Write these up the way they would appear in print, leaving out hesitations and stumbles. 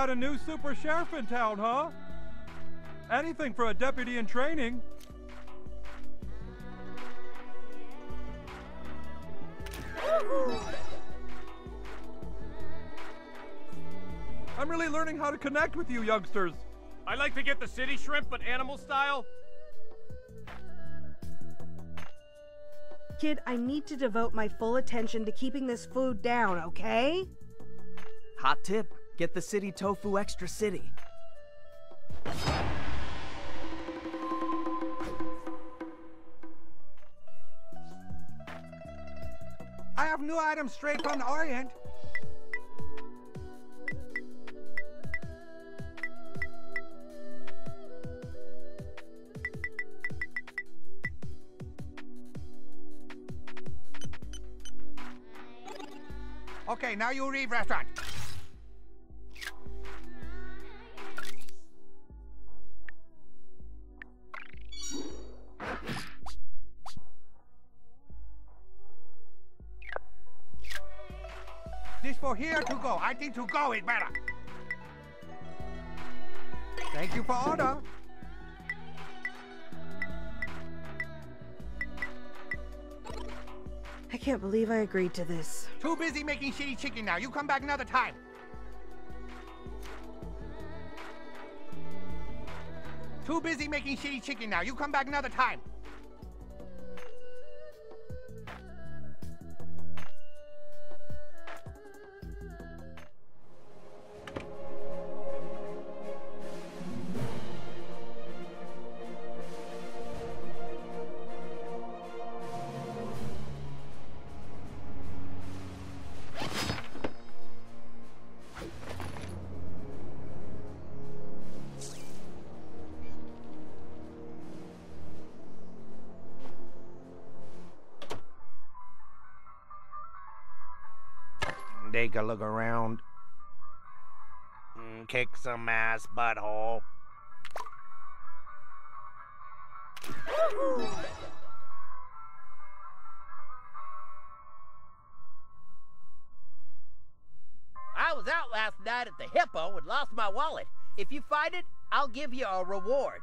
got a new super sheriff in town, huh? Anything for a deputy in training. I'm really learning how to connect with you youngsters. I like to get the city shrimp, but animal style. Kid, I need to devote my full attention to keeping this food down, okay? Hot tip, get the city tofu extra city. I have new items straight from the Orient. Okay, now you leave restaurant. This for here to go. I think to go is better. Thank you for order. I can't believe I agreed to this. Too busy making shitty chicken now. You come back another time. Too busy making shitty chicken now. You come back another time. Take a look around. Kick some ass, butthole. I was out last night at the Hippo and lost my wallet. If you find it, I'll give you a reward.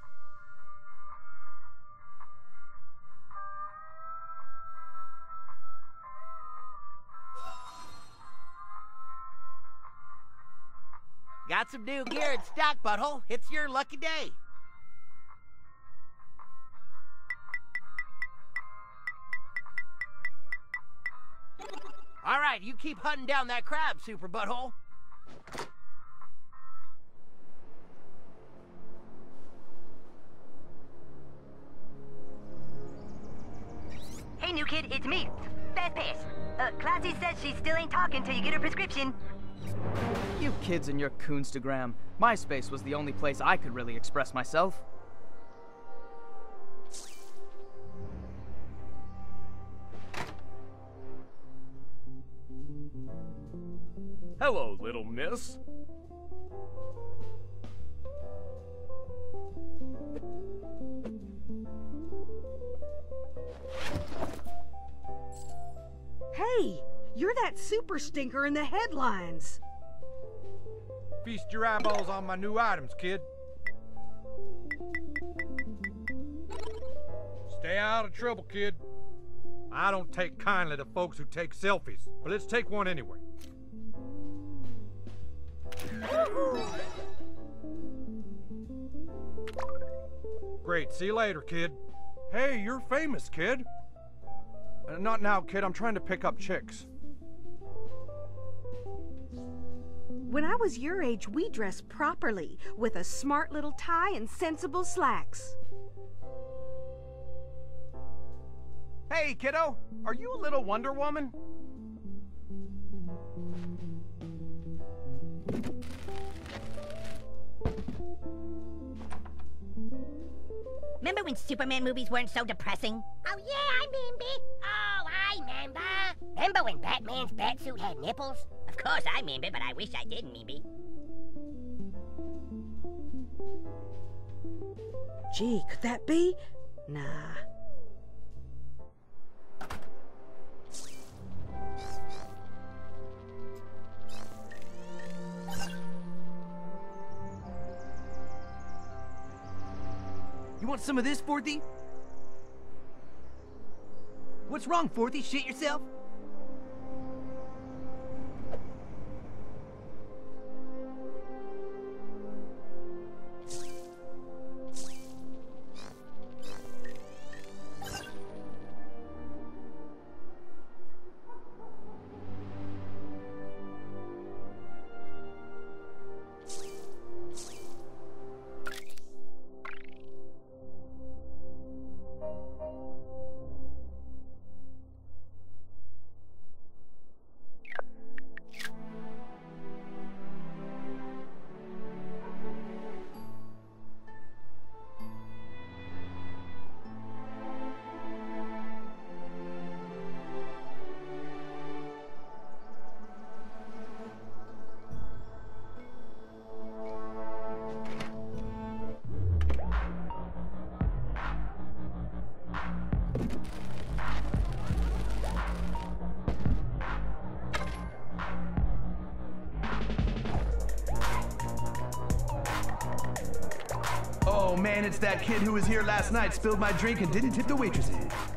Got some new gear in stock, butthole. It's your lucky day. All right, you keep hunting down that crab, super butthole. Hey, new kid, it's me, Fast Pass. Classy says she still ain't talking till you get her prescription. You kids and your Coonstagram. MySpace was the only place I could really express myself. Hello, little miss. Hey, you're that super stinker in the headlines. Feast your eyeballs on my new items, kid. Stay out of trouble, kid. I don't take kindly to folks who take selfies, but let's take one anyway. Great, see you later, kid. Hey, you're famous, kid. Not now, kid. I'm trying to pick up chicks. When I was your age, we dressed properly, with a smart little tie and sensible slacks. Hey, kiddo! Are you a little Wonder Woman? Remember when Superman movies weren't so depressing? Oh, yeah, I remember. Oh, I remember. Remember when Batman's batsuit had nipples? Of course I remember, but I wish I didn't, maybe. Gee, could that be? Nah. Want some of this, Forthy? What's wrong, Forthy? Shit yourself? Oh man, it's that kid who was here last night, spilled my drink and didn't tip the waitresses.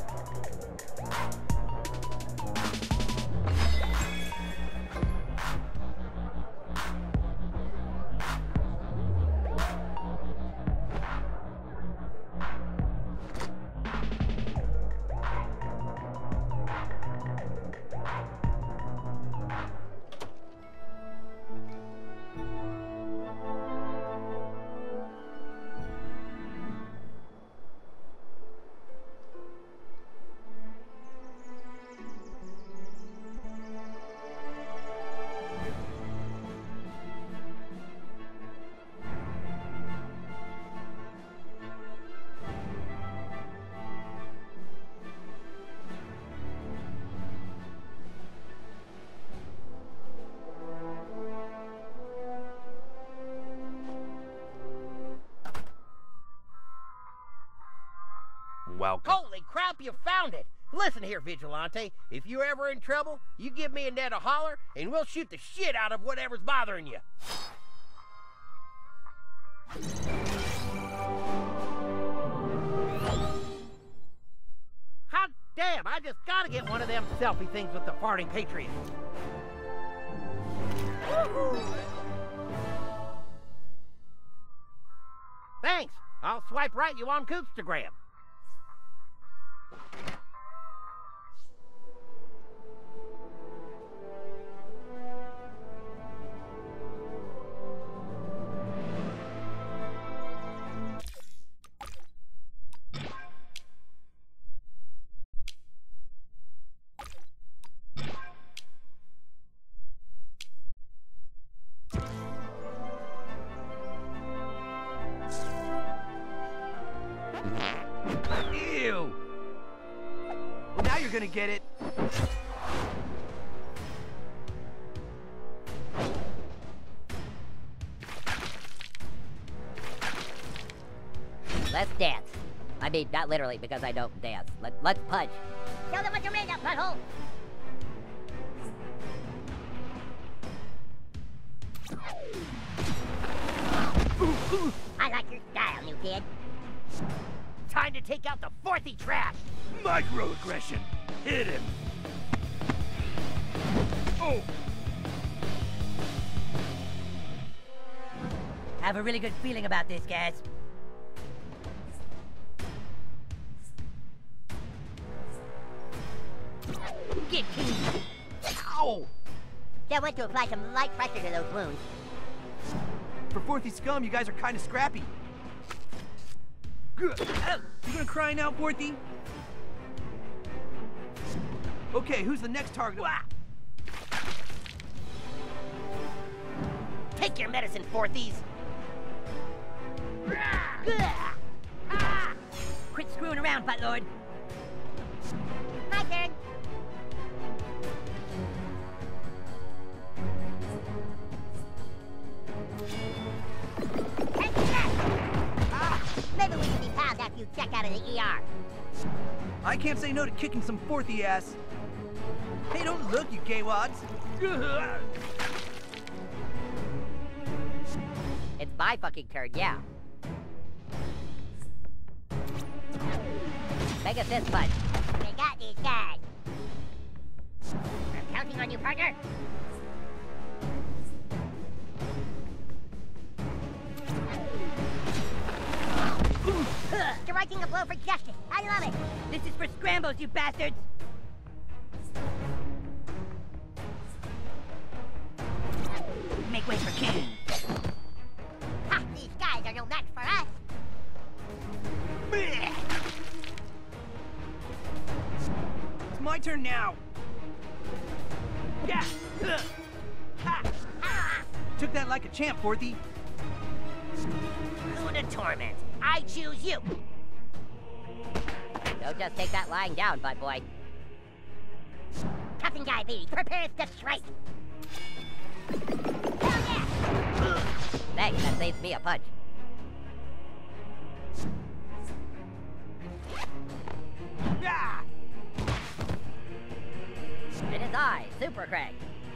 Welcome. Holy crap, you found it! Listen here, Vigilante. If you're ever in trouble, you give me and Ned a holler, and we'll shoot the shit out of whatever's bothering you. Hot damn, I just gotta get one of them selfie things with the farting Patriots. Thanks. I'll swipe right you on Coopstagram. Ew! Well, now you're gonna get it. Let's dance. I mean, not literally, because I don't dance. Let's punch. Show them what you're made of, butthole! I like your style, new kid. Time to take out the Forthy trash! Microaggression. Hit him. Oh! I have a really good feeling about this, guys. Get clean. Ow! I want to apply some light pressure to those wounds. For Forthy scum, you guys are kind of scrappy. You gonna cry now, Forthy? Okay, who's the next target? Take your medicine, Forthies! Quit screwing around, buttlord. My turn. Maybe we can be pals after you check out of the ER. I can't say no to kicking some Forthy ass. Hey, don't look, you gay wads. It's my fucking turn, yeah. Mega fist punch. We got these guys. I'm counting on you, partner. Striking a blow for justice. I love it. This is for scrambles, you bastards. Make way for King. Ha! These guys are no match for us. It's my turn now. Yeah. Ha. Took that like a champ, Forthy. Who to torment? I choose you. Don't just take that lying down, butt boy. Captain Guy B, prepare to strike. Hell yeah! Thanks, that saves me a punch. Yeah. It is I, Super Craig.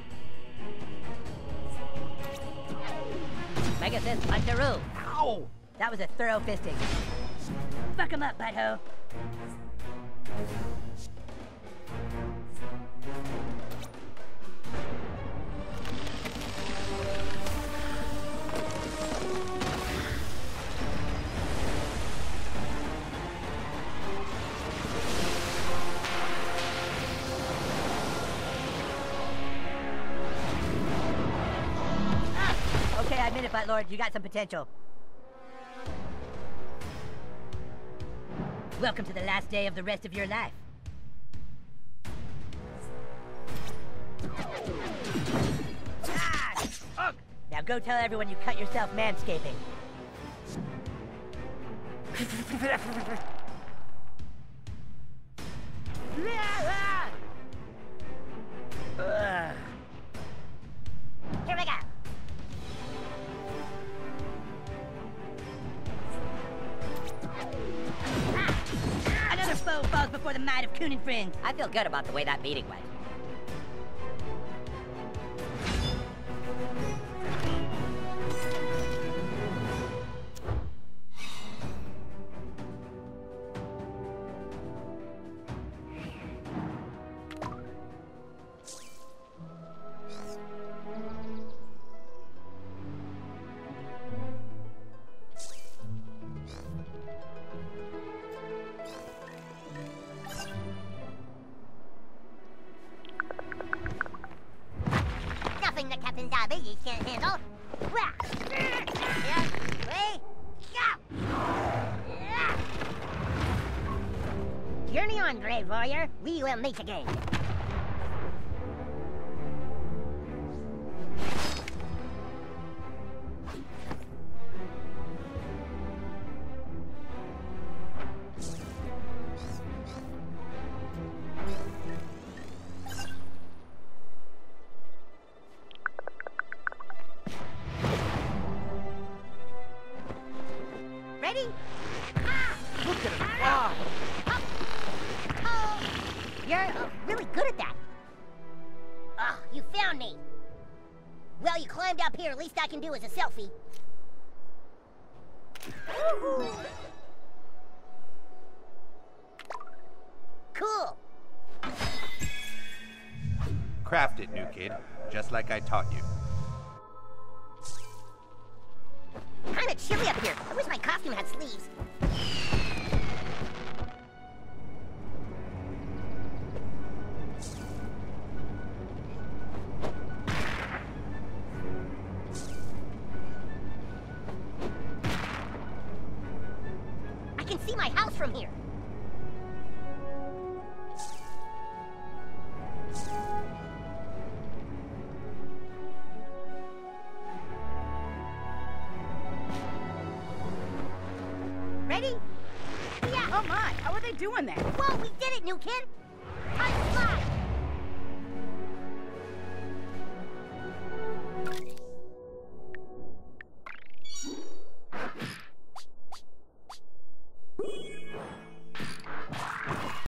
Mega Fist Puncheroo. Ow! That was a thorough fisting. Fuck him up, butthole. Okay, I admit it, Butt Lord. You got some potential. Welcome to the last day of the rest of your life. Ah! Ugh! Now go tell everyone you cut yourself manscaping. Here we go. Another foe falls before the might of Coon and Friends. I feel good about the way that meeting went. Nothing that Captain Diabetes can't handle. Here we go. Journey on, Grave Warrior. We will meet again. Ready? Look at him fly. You're really good at that. Oh, you found me. Well, you climbed up here. Least I can do is a selfie. Cool. Craft it, new kid. Just like I taught you. Kinda chilly up here. I wish my costume had sleeves. I can see my house from here. Ready? Yeah. Oh my, how are they doing that? Whoa, we did it, new kid! Time to fly!